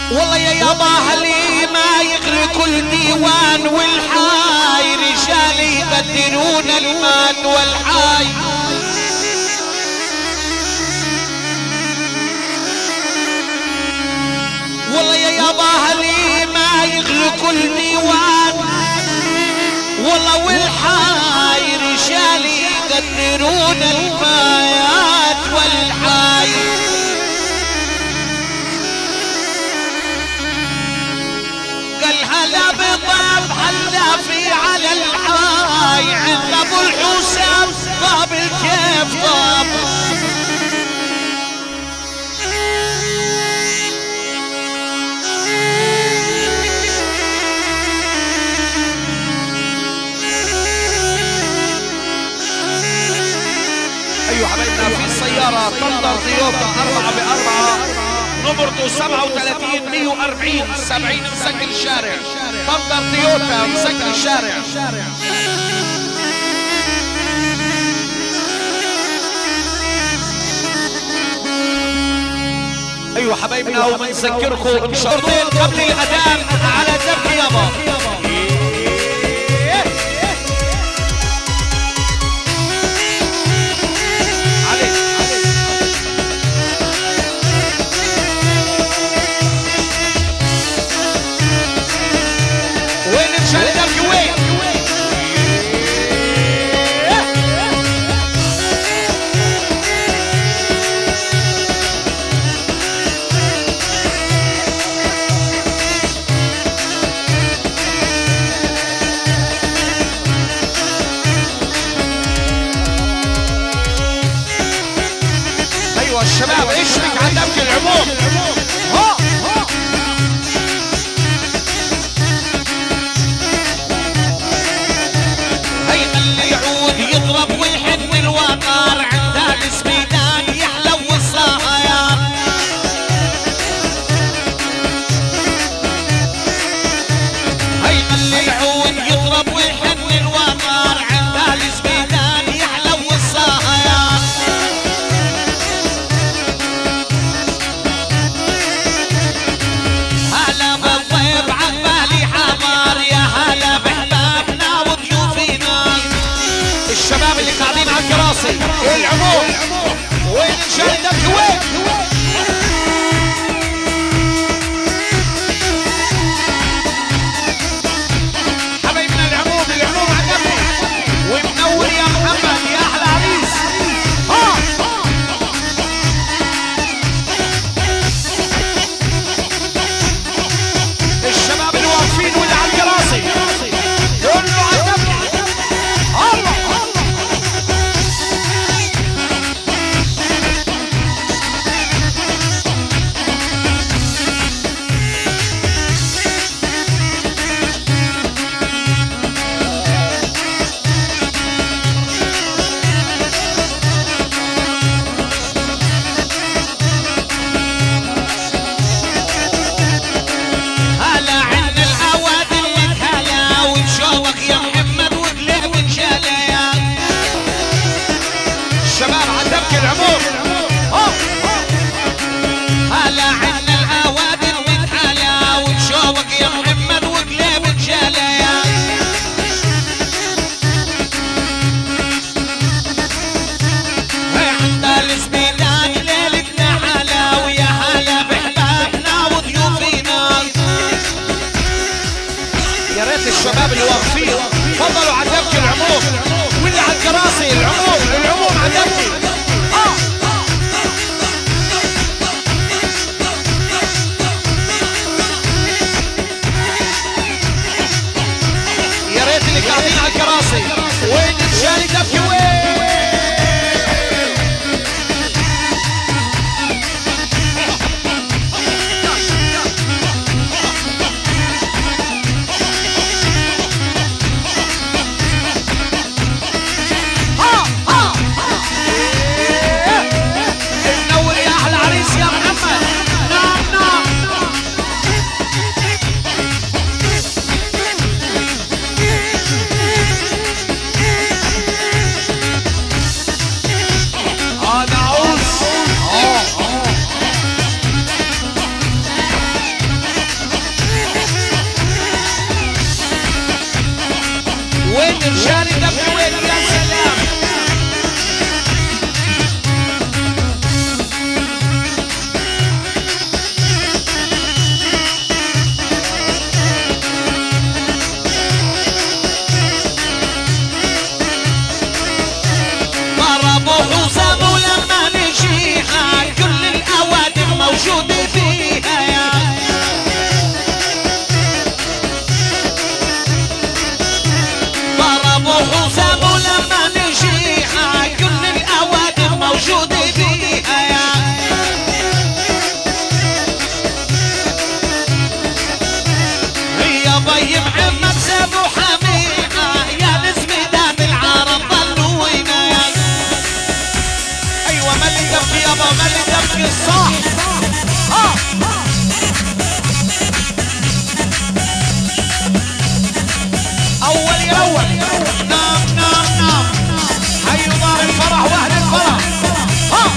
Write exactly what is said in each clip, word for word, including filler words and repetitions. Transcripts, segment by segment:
والله يا يابا اهلي ما يغري كل ديوان والحاي رجال يقدرون المات والحاي. والله يا يابا اهلي ما يغري كل ديوان والله والحاي رجال يقدرون المايات والحاي. هلا بطاب هلا في على الحاي عند ابو الحسام طاب الكيف طاب. ايوه حبايبنا في السياره طندر تويوتا أربعة بأربعة نمرته سبعة وثلاثين مية وأربعين سبعين مسجل الشارع. طندر تويوتا مسجل الشارع. ايوه حبايبنا وبنذكركم شرطين قبل الاذان على ذبح يابا. الشباب اشبك على دمج العموم. ها هي اللي يعود يضرب ويحن الوقار عند السميدان يحلو الصهيان. هي اللي يعود يضرب ويحن الوقار عند السميدان يحلو الصهيان. الشباب اللي قاعدين على الكراسي العموم وين نشاهدك وين حبايبنا العموم العموم عجبني ومنور يا محمد يا احلى عريس. ها الشباب اللي واقفين واللي على الكراسي كله عجبني. الله الشباب اللي واقفين تفضلوا على دمج العموم واللي على الكراسي العموم العموم على دمج. اه يا ريت اللي قاعدين على الكراسي وين الشاري دمج وين. القرشاني دبي وين يا سلام. ضربوا حسام ولما نجيها كل الاوادم موجوده فيها يا ضربوا حسام ولما نجيها كل الاوادم موجوده فيها يا يا بي محمد سابوا حميها يا نزمدان العرب ضلوا وينا. ايوه ملي دبكي يابا ملي دبكي صح. ها اول يا اول نام نام نام. حي ضار الفرح واهل الفرح. ها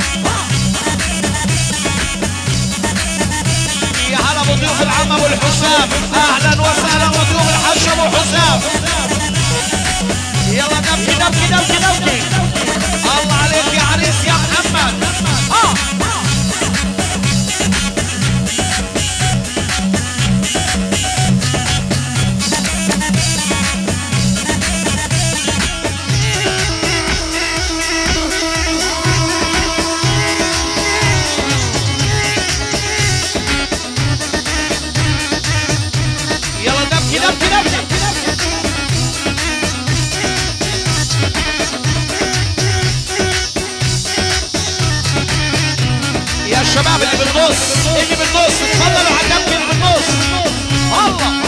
يا هلا بضيوف العم ابو الحسام. اهلا وسهلا بضيوف الحاج ابو حسام. يلا دبكي دبكي دبكي دبكي. الله عليك يا عريس يا محمد. اه يلا دبكي دبكي دبكي. يا الشباب اللي بالنص اللي بالنص اتفضلوا على الدبكي اللي بالنص. الله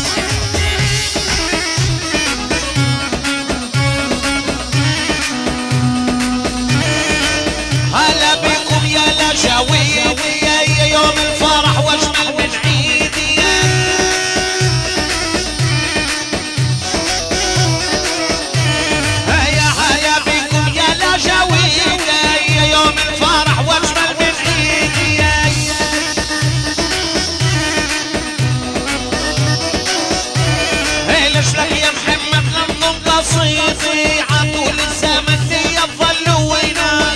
هلا بكم يا لجاويد يا يوم الفرح واجمل من عيدي. هيا هيا بكم يا لجاويد يا يوم الفرح واجمل من عيدي. ليش لك يا محمد لمضم قصيدي عطول الزمن يظلوا وينا.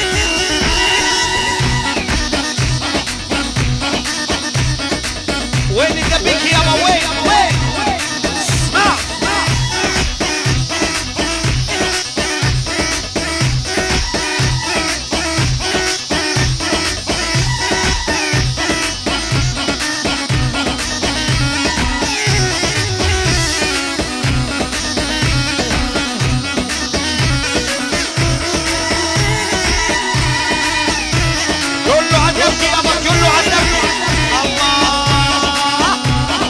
وين دبكي يابا وين وين. اسمع كله على الدبكي يابا كله على الدبكي. الله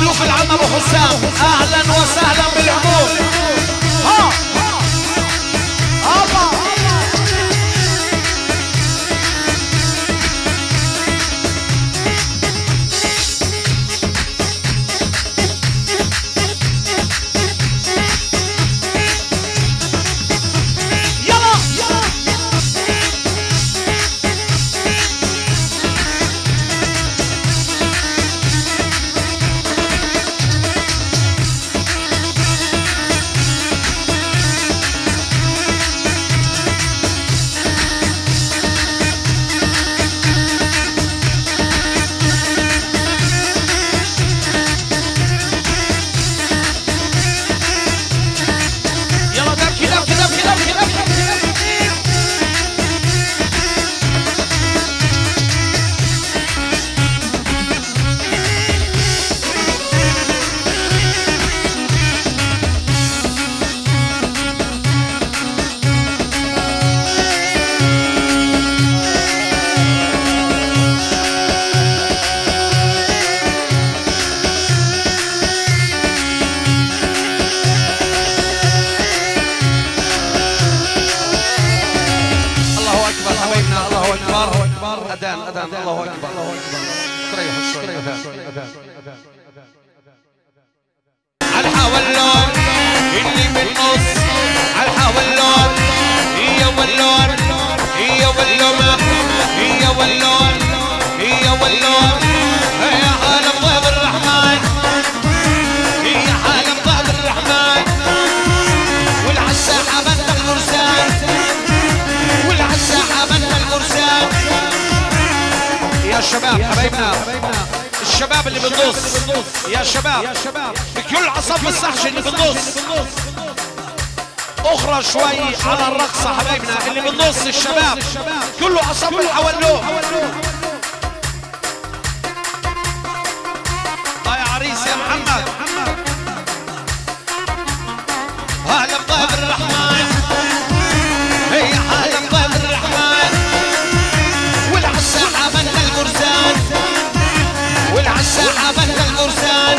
ضيوف العم ابو حسام، اهلا وسهلا بالعموم. ها الله أذان أذان الله أكبر الله أكبر. تريحوا شوي أذان. عالحولون اللي بالنص، عالحولون هي واللون هي واللون هي واللون هي واللون هي عالم ضيف الرحمن، هي عالم ضيف الرحمن. والعالساحة بنت المرسال، والعالساحة بنت المرسال. يا شباب حبايبنا الشباب اللي بالنص، يا شباب بكل عصف السحش اللي بالنص اخرى شوي على الرقصة حبايبنا اللي بالنص. الشباب كله عصف الحولون. اه يا عريس يا محمد. هلا بضيف الرحمن، هي هلا بضيف الرحمن. والعالساحة بنت المرسال، والعالساحة بنت المرسال.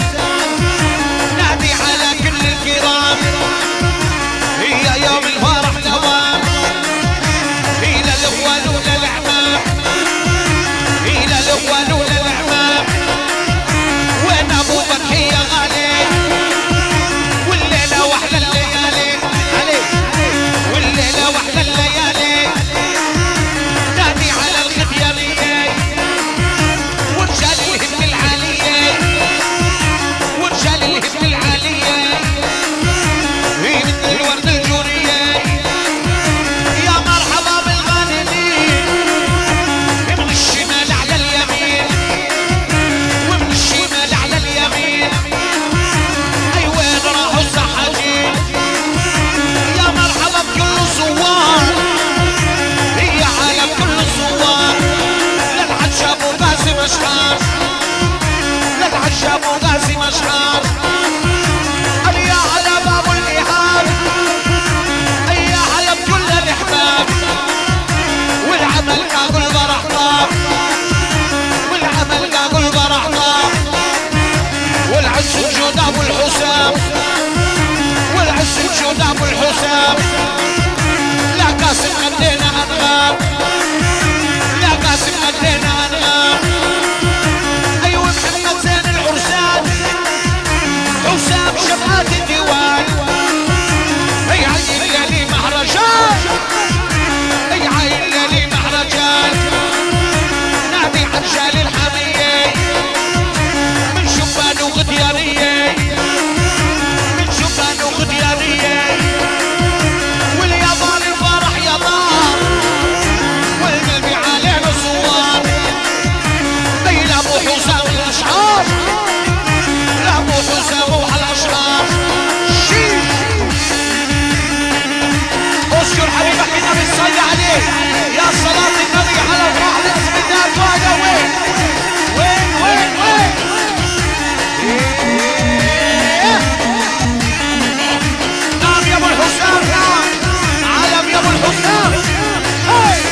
نادي على كل الكرام، هي يوم الفرح دوام. هي للإخوان وللأعمام، هي للإخوان وللأعمام. وين أبو بكر يا غالي، والليلة وأحلى الليالي عليك، والليلة وأحلى الليالي. نادي على الخديانية ورجال الهم العالية، ورجال الهم العالية. هي مثل الورد الجورية. يا مرحبا بالغانمين، من الشمال على اليمين، ومن الشمال على اليمين. أي وين راحوا السحاجين. يا مرحبا بكل الزوار، هي عالم كل الزوار. للعجاب وغازي مشحار، للعجاب وغازي مشحار. يا على باب الإيهاب، يا على بكل الأحباب. والعمل كاكل برح طاب، والعمل كاكل برح طاب. والعز وجود أبو الحسام، والعز وجود أبو الحسام. لا قاسم قدينا أنغام، لا قاسم قدينا أنغام. أيوة محمد زين العرسان، حسام شبهات الديوان. هي عيل لي مهرجان، هي عيل لي مهرجان. نادي عرجال الحمية من شبان وغديانية، من شبان وغديانية. واليابان الفرح يا دار، والقلبي علينا صوار. بين ابو حسام الاشعار، لا ابو حسام وهالاشعار. اذكر حبيبك النبي صلى عليه، يا صلاة النبي على افراح الاسم الناس. وهذا وين وين وين وين. نعم يا ابو الحسام، نعم علم يا ابو الحسام. هاي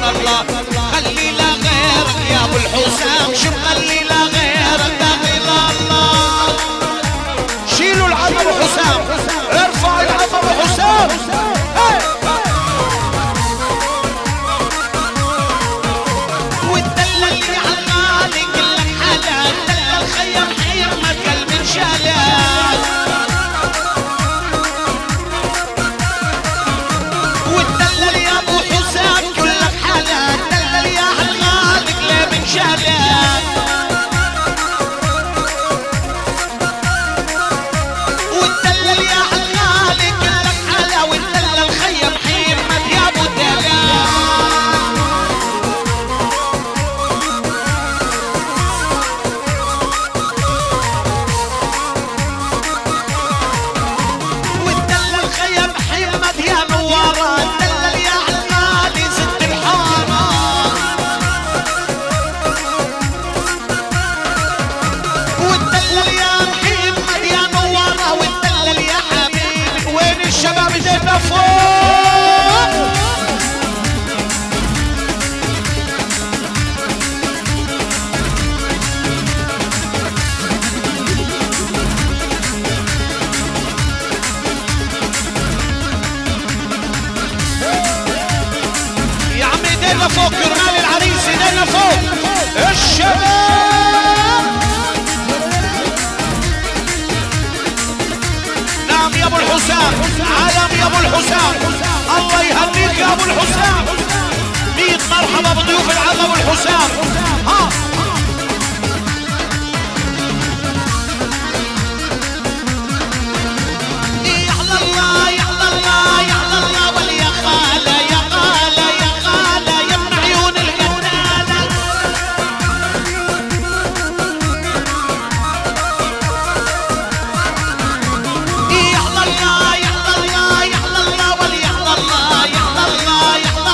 الله الله خلي لا غيرك يا ابو الحسام شو خلي لا غيرك داخل الله شيلوا العم ابو حسام ارفع العم ابو حسام والدلة اللي عالغالي كلك حالات دلة الخيم حيرمك قلب شالات والدلة يا ابو حسام كلك حالات دلة يا عالغالي قلب شالات والدلة يا عالغالي كلك حالة والدلة الخيم حيرمك يا ابو دلال فوق كرمال العريس ايدينا فوق الشباب نعم يا ابو الحسام علم يا ابو الحسام الله يهنيك يا ابو الحسام مية مرحبا بضيوف العم ابو الحسام ها يعلى الله يعلى الله يعلى الله وليا خاله يا خاله يا خاله يمنع عيون القتاله يعلى الله يعلى الله يعلى الله وليا الله يعلى الله يعلى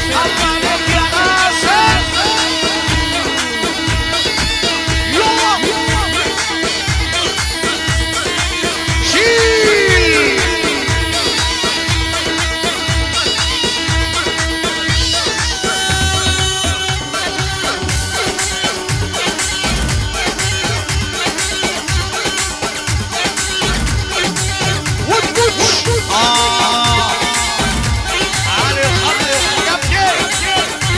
الله عليك يا ناصر. يلا شيل آه علي الخضر يا بكي.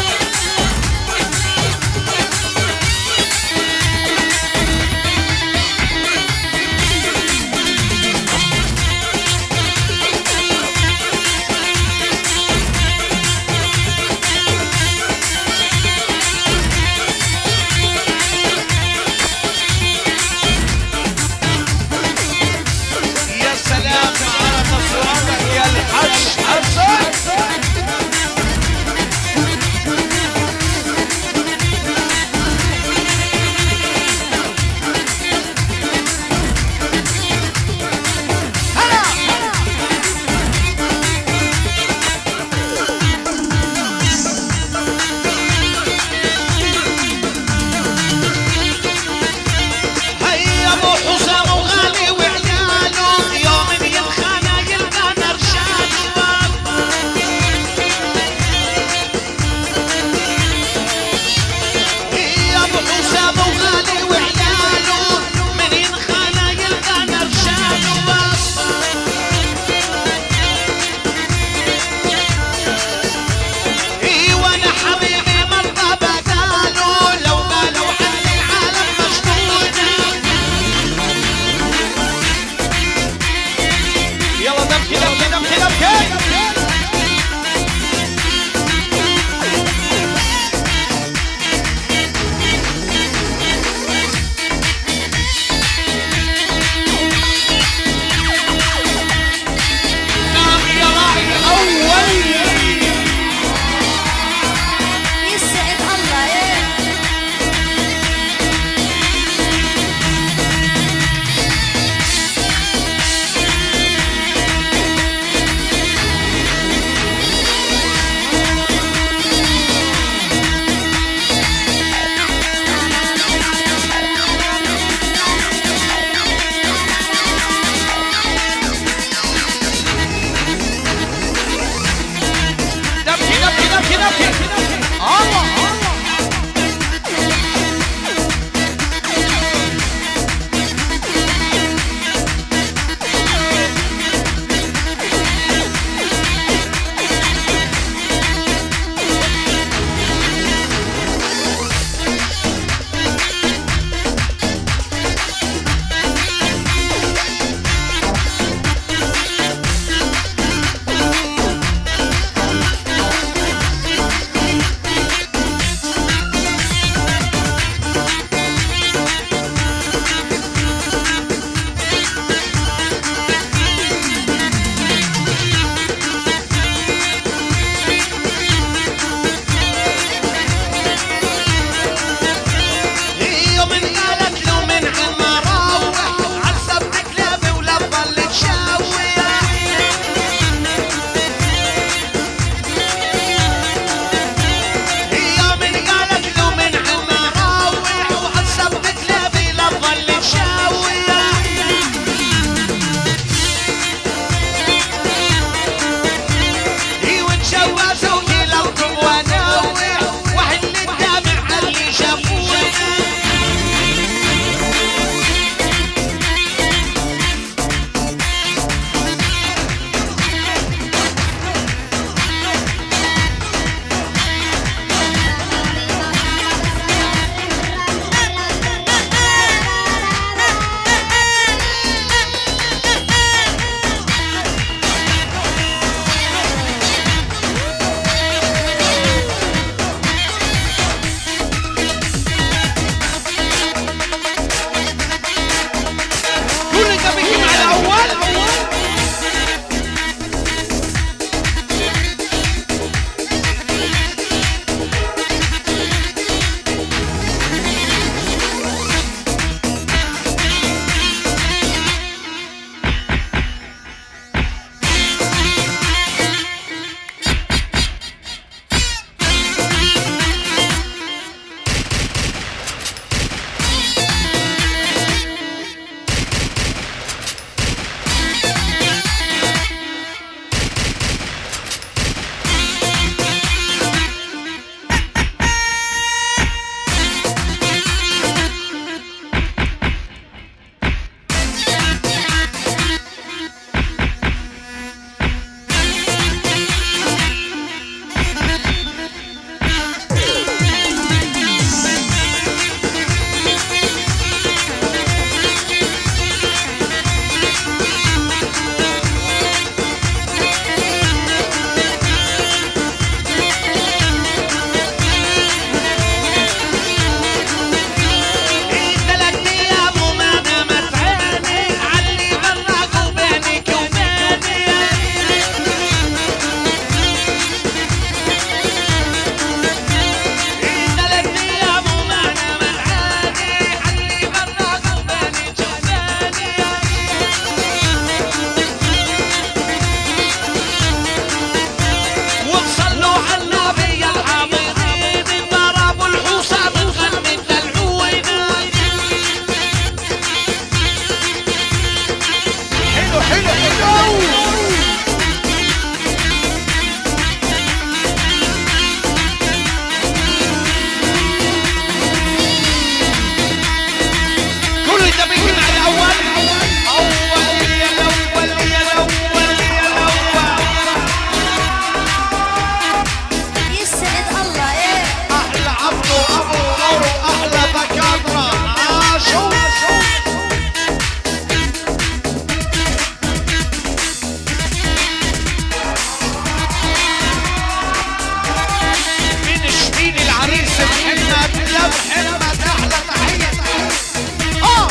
محمد احلى تحيه. اه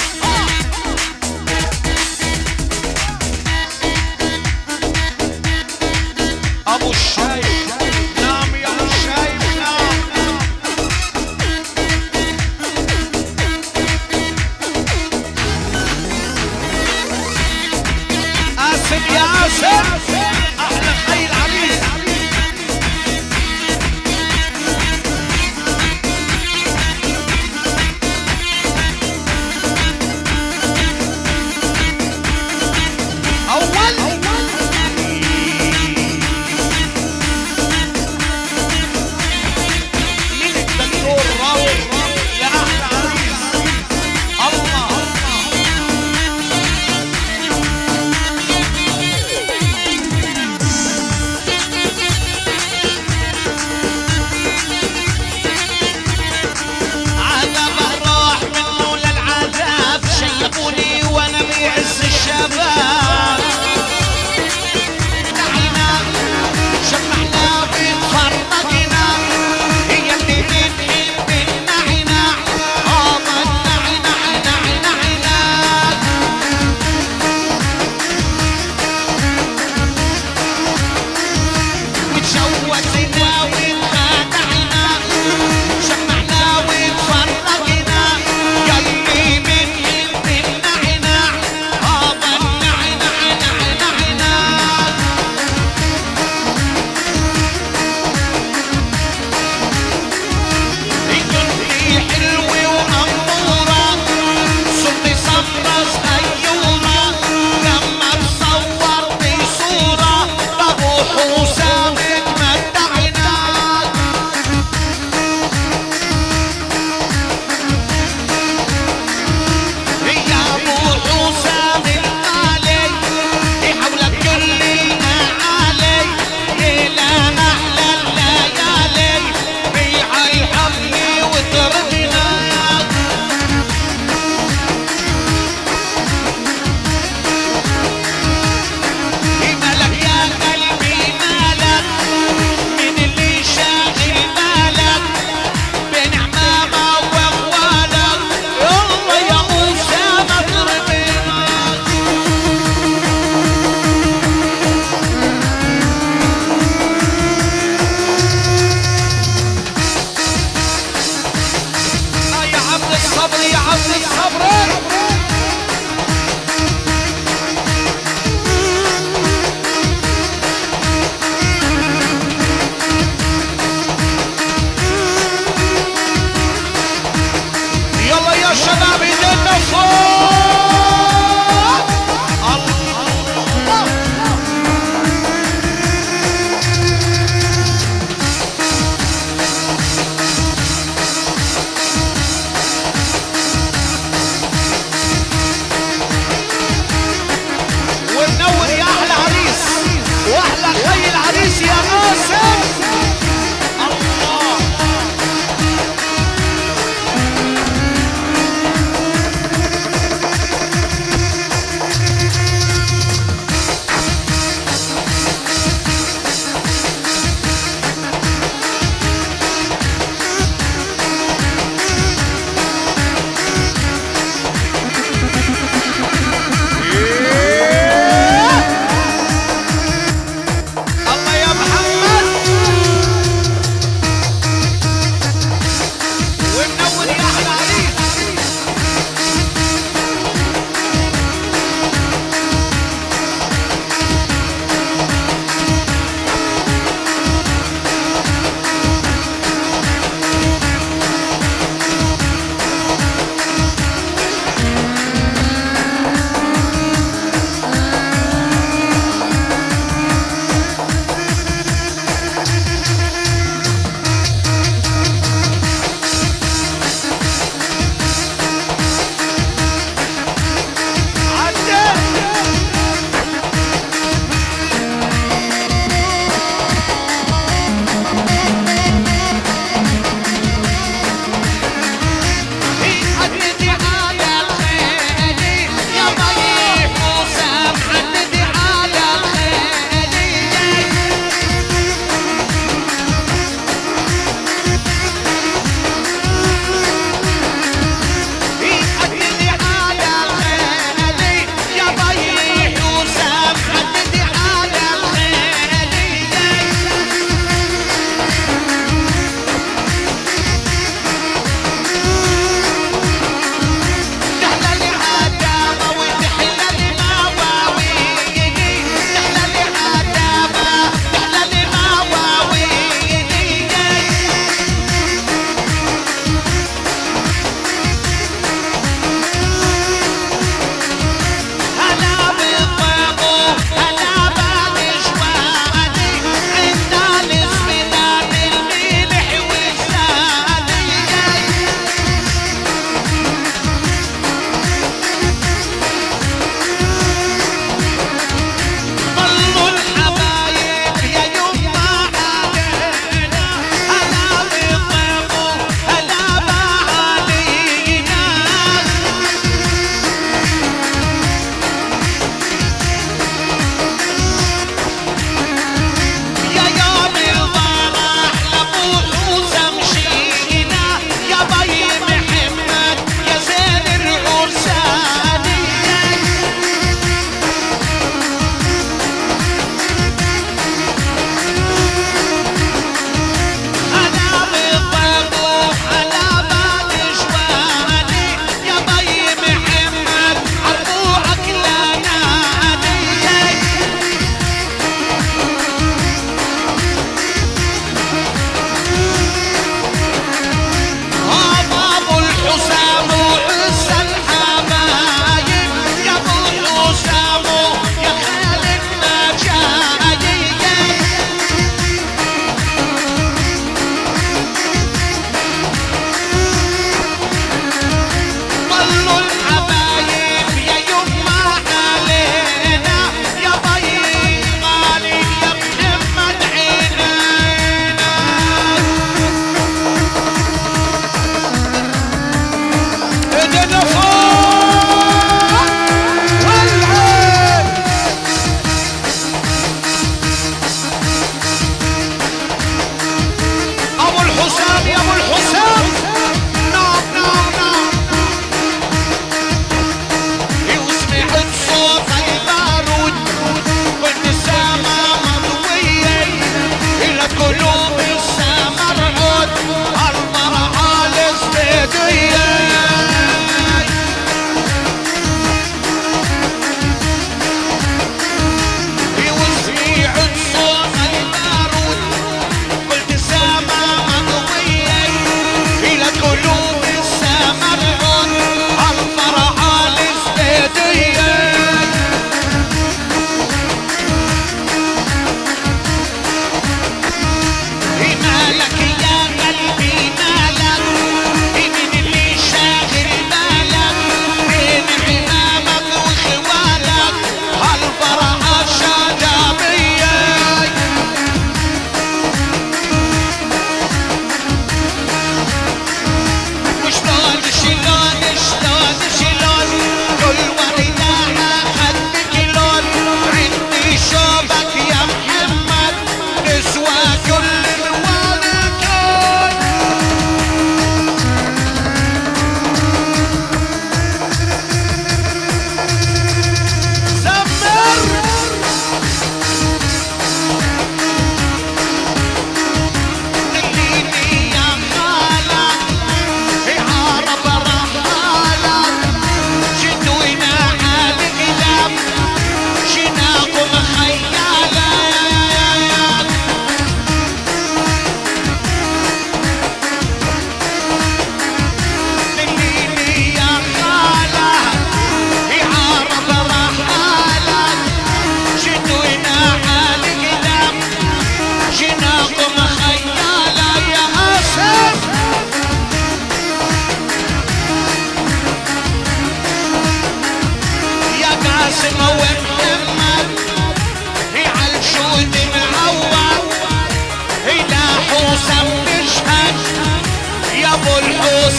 ابو الشايب نعم يا ابو الشايب نعم. آسف يا آسف احلى خي العريس.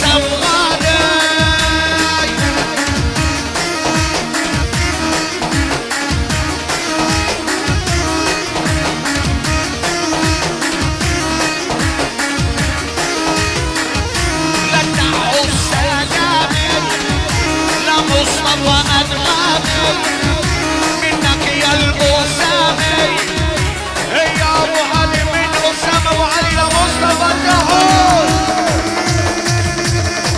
الحسام غالي. لدعوا السلامي لمصطفى أنغامي منك يا الأسامي. يا أبو علي من أسامة وعلي لمصطفى الدهور.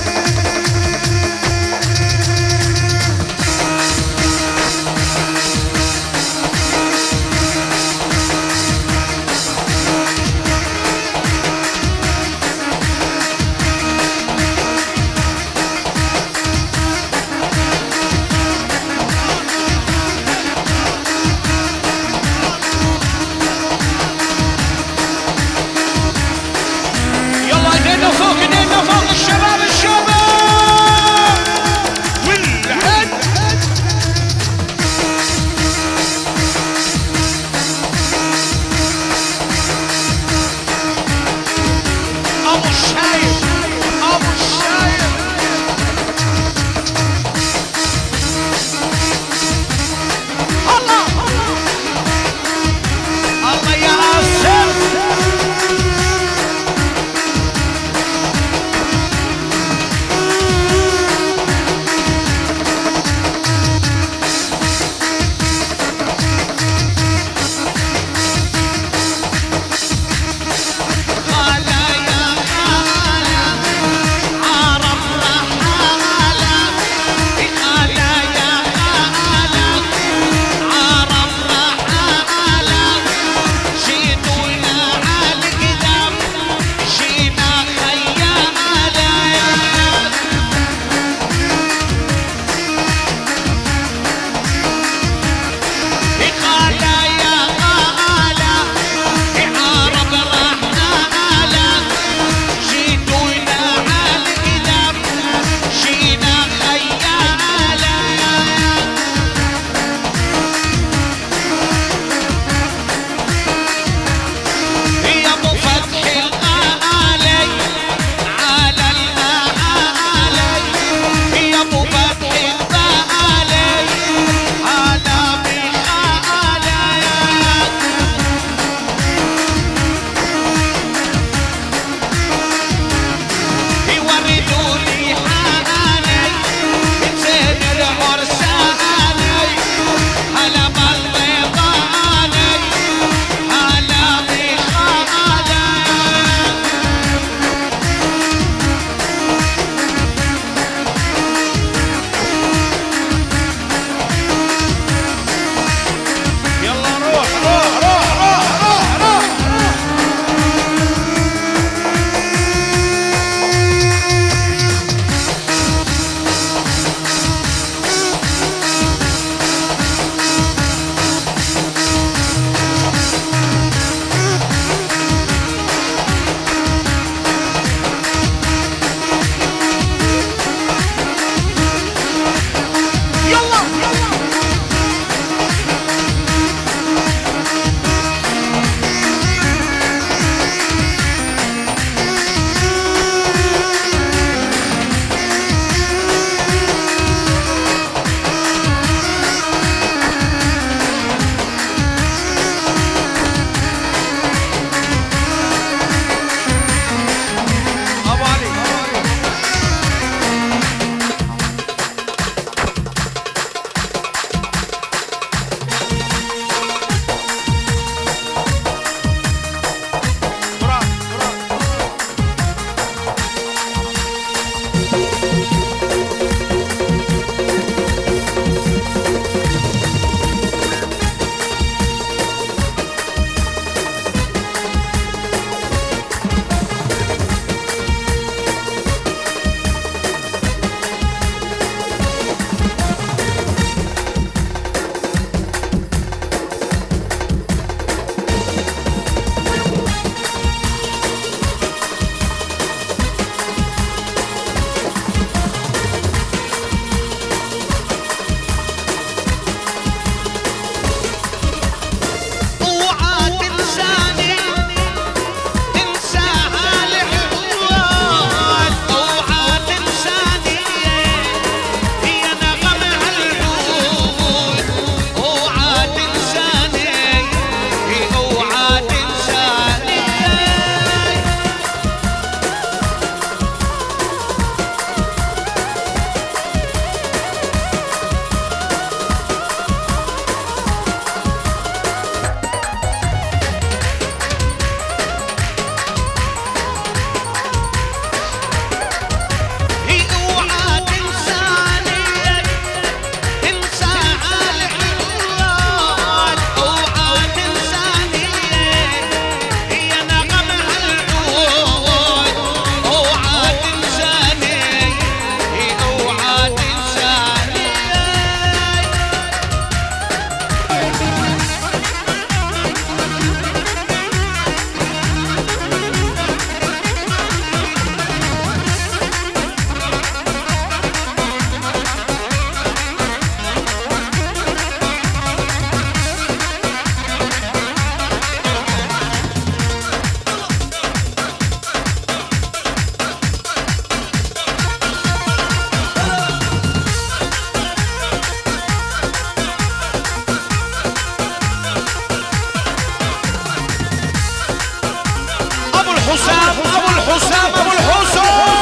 الحسام ابو الحسام ابو الحسام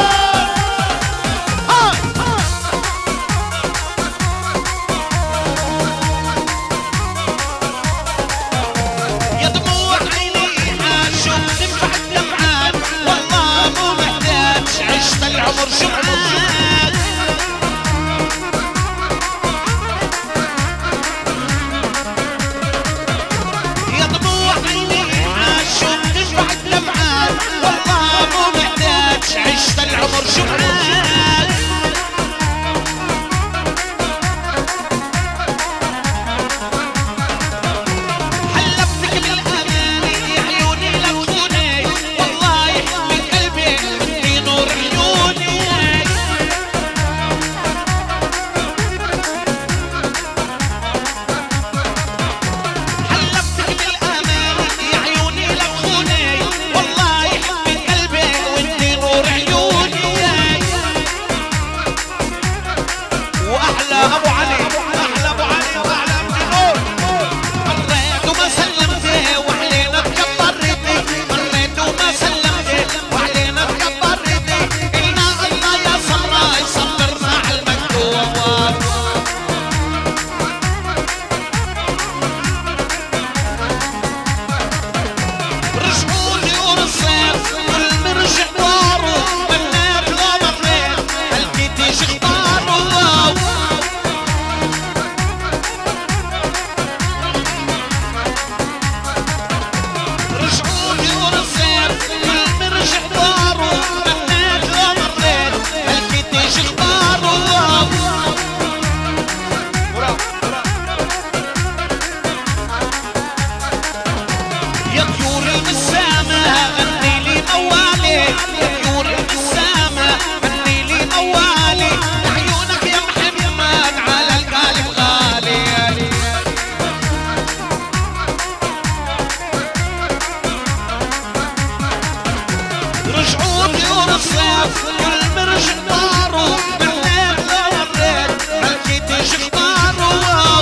يا دموع عيني عاشق تنفع الدمعات والله مو محتاج عشت العمر شمعات يا دموع عيني عاشق تنفع الدمعات والله مو محتاج عشت العمر شمعات حلفتك بالاماني يا عيوني لكوني والله يحمي قلبي في نور عيوني حلفتك بالاماني يا عيوني لكوني والله يحمي قلبي وانتي نور عيوني واحلى ابو علي احلى ابو علي واحلى ابن نور مريت وما سلمتي وعلينا تكبرتي مريت وما سلمتي وعلينا تكبرتي قلنا الله يا سمراء يصبرنا على المكتوب رجعوا لي ورصيف والمرجع دارو بنات لا مريت قلبي تيجي اختارو رجعوا لي ورصيف والمرجع دارو بنات لا مريت قلبي تيجي اختارو يا طيور البسامة غني لي موالي يا طيور البسامة غني لي موالي عيونك يا محمد على القلب غالي رجعوا طيور الصيف كل مرج دارو بنات لا مريت بلكي تيجي اختارو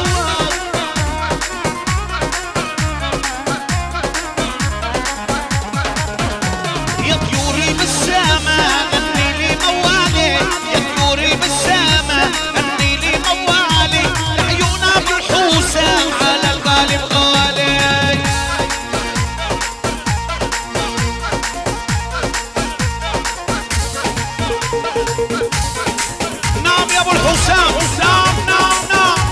يا طيوري بالسما غني لي موالي يا طيوري بالسما غني لي موالي عيونا بالحوسام على الغالب غالي نعم يا ابو الحسام نعم نعم نعم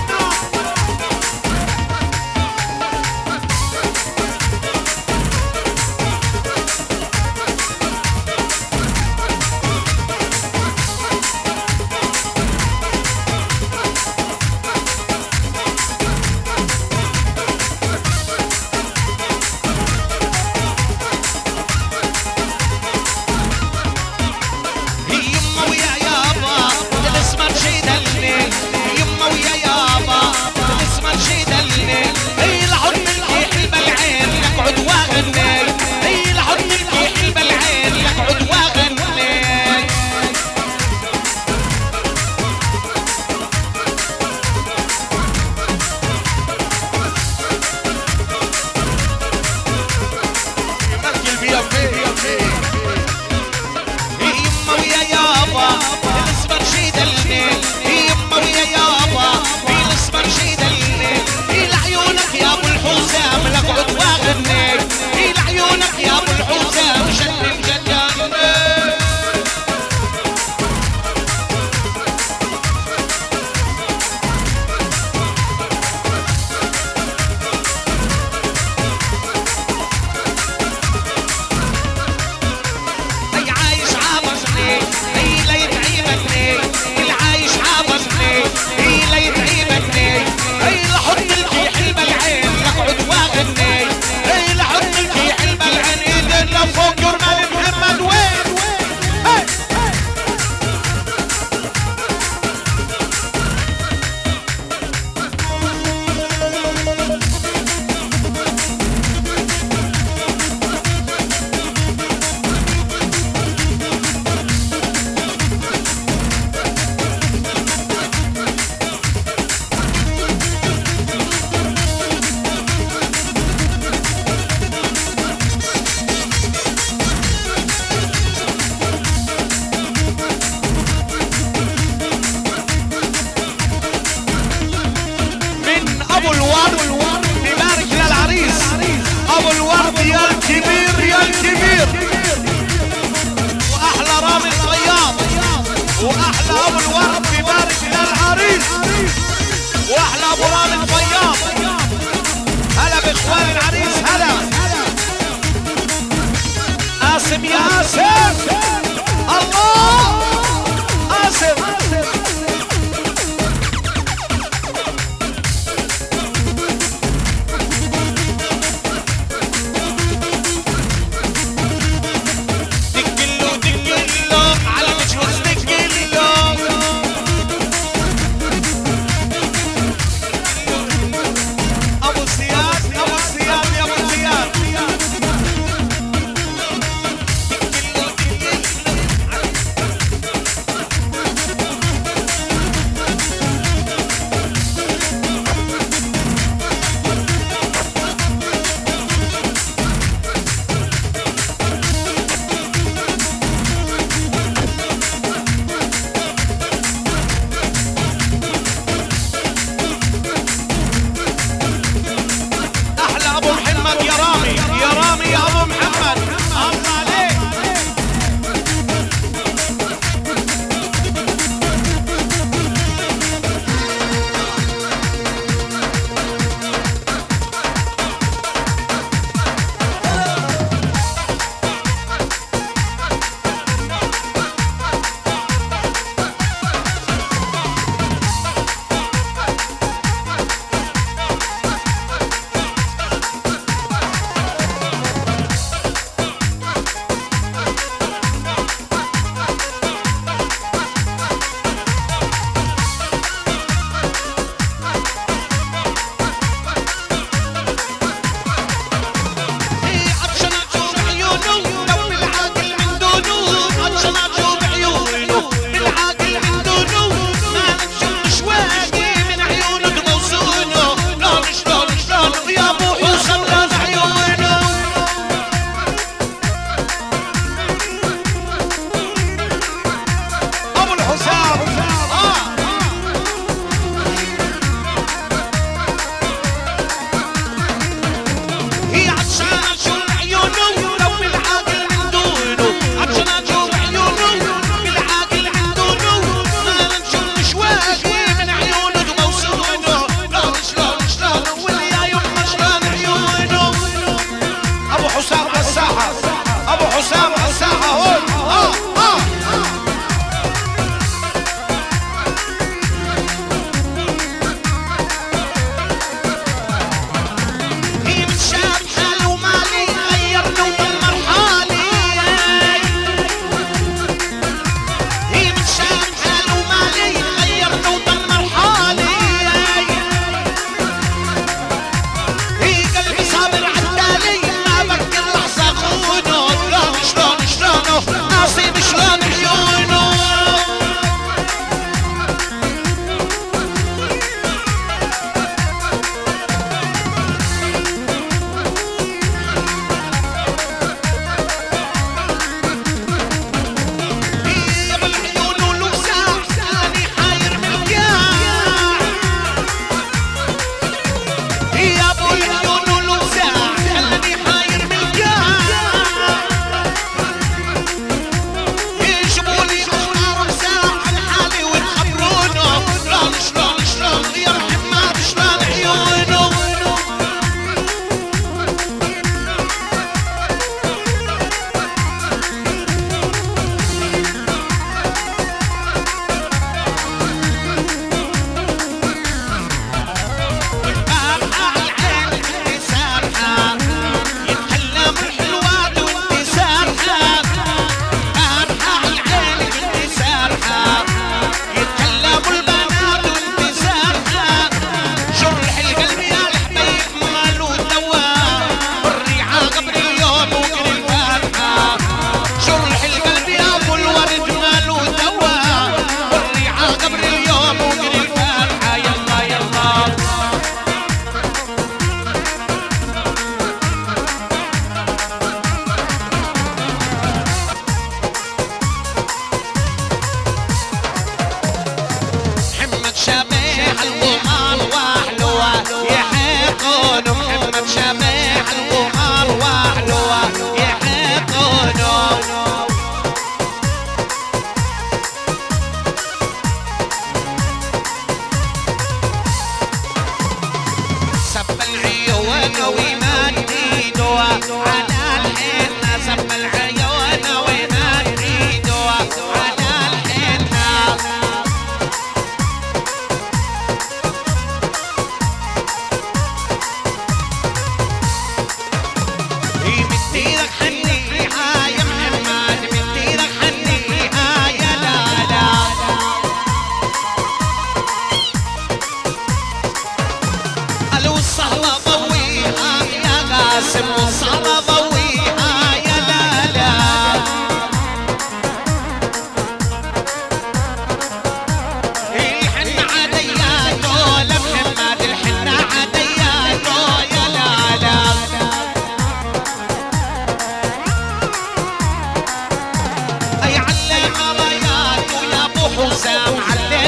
قاسم ياسر الله قاسم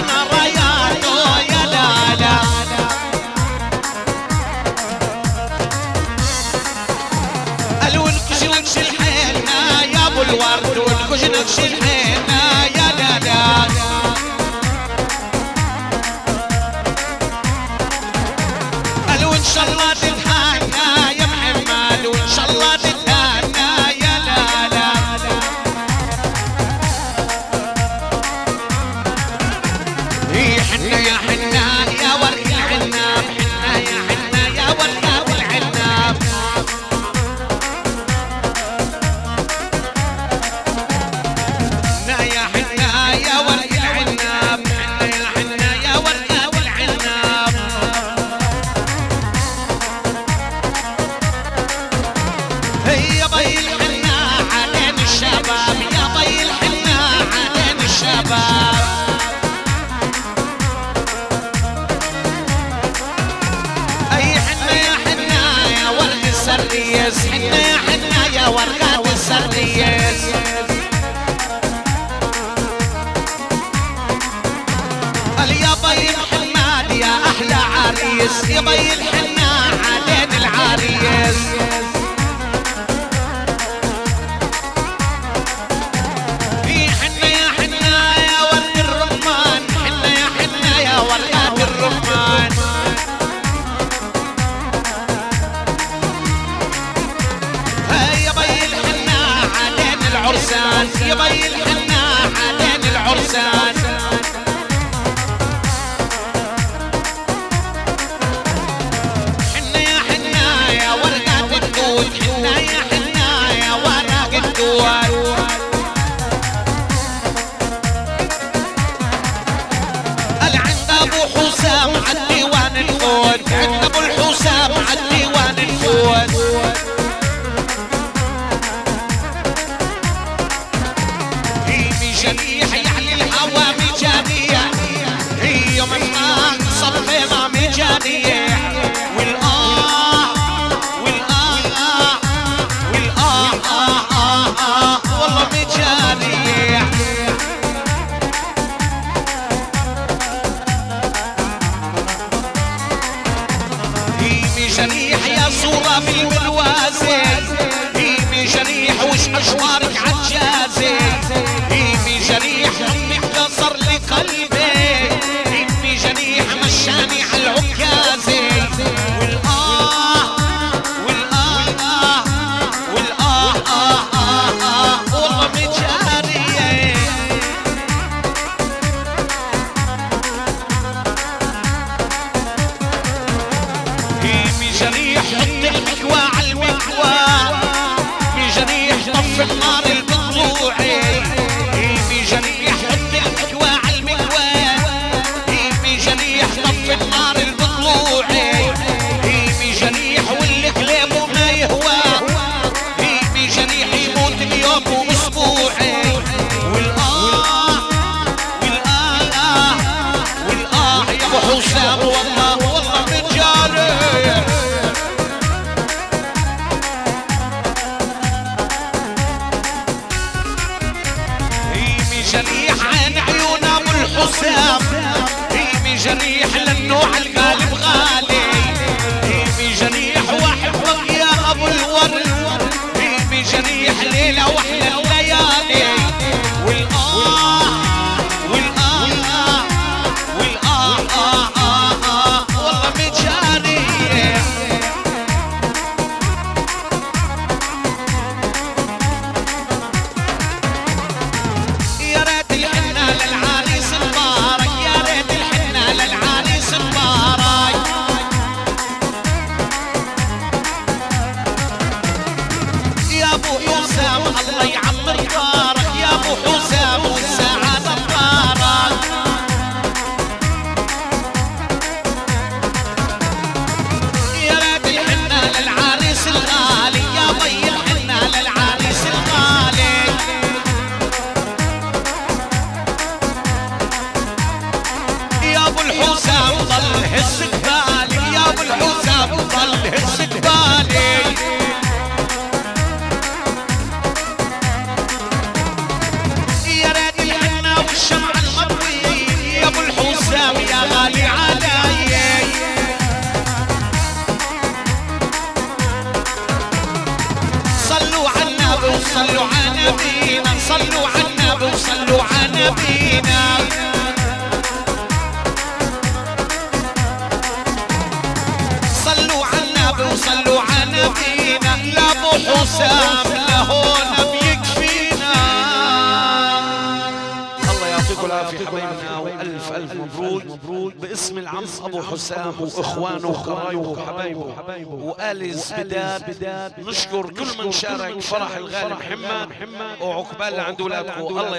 حطينا راياته يا لا لا. الونكش ونكش الحينا يا ابو الورد ونكش نكش الحينا يا لا لا. وان شاء الله تتهنى يا محمد وان شاء الله تتهنى يا لا لا. هي حنا يا حنا يا ورد العناب حنا يا حنا يا ورد العناب. حنا يا حنا يا ورد العناب حنا يا حنا يا ورد العناب. يا بي الحنا علين الشباب يا بي الحنا علين الشباب. اي حنا يا حنا يا ورد السريس حنا يا حنا يا ورقات السريس. يا بي محمد يا احلى عريس يا بي الحنا علين العريس. يا بي الحنا علين العرسان. حنا يا حنا يا ورقة الدود حنا يا حنا يا ورق الدود. العند ابو حسام عالديوان الفوت عند ابو الحسام عالديوان الفوت. جريح يعني الهوى مجانية هي مطلع صفينا مجانية. والآه والآه والآه آه آه آه والله مجانية. هي مجريح يا صورة بالمروازي هي مجريح وش أشوارك عالجازي. امي جريح امك كسر لي قلبي امي جريح مشاني على العكازي. والآه والآه آه والآه آه آه آه والله مجارية. امي جريح حط المكوى على المكوى امي جريح طف النار البطلوعي. جريح حط المكوى على المكوى هيمي جريح طف النار البطلوعي. هيمي جريح واللي كلامه ما يهوى هيمي جريح يموت اليوم واسبوعي. والآه والآه والآه يا ابو حسام والله والله مجاري. جريح عين عيون ابو الحسام هيمي جريح للنوع الغالب غالي. هيمي جريح واحبك يا ابو الورد هيمي جريح ليله واحلى الليالي. والآه والآه والآه آه آه آه والله مجارية. يا ريت الحنا للعريس مبارك يا ريت الحنا للعريس مبارك. يا ابو حسام الله يعمر دارك يا ابو حسام والسعادة دارك. يا ريت الحنا للعريس الغالي يا بي الحنا للعريس الغالي. يا ابو الحسام ضل هز بالي يا ابو الحسام ضل هز بالي. نبينا لابو حسام لهون بيكفينا. الله يعطيكم العافية حبايبنا والف الف مبروك باسم العم ابو حسام واخوانه وقرايبه وحبايبه وآل الزبداد. نشكر كل من شارك فرح الغالي محمد وعقبال لعند اولادكم. الله